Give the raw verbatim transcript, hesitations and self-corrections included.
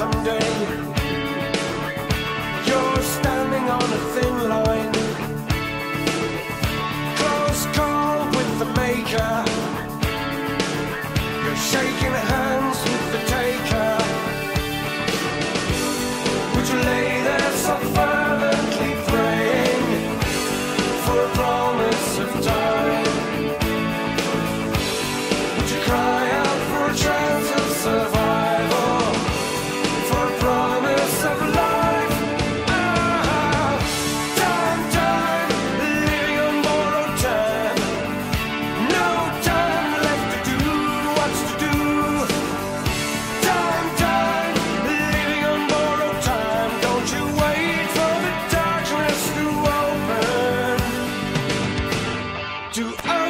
someday. You're standing on a thin line, close call with the maker. You're shaking hands with the taker. Would you lay there so fervently praying for a promise of time? Would you cry out for a chance of survival, for a promise of life? Ah, time, time, living on borrowed time. No time left to do what's to do. Time, time, living on borrowed time. Don't you wait for the darkness to open to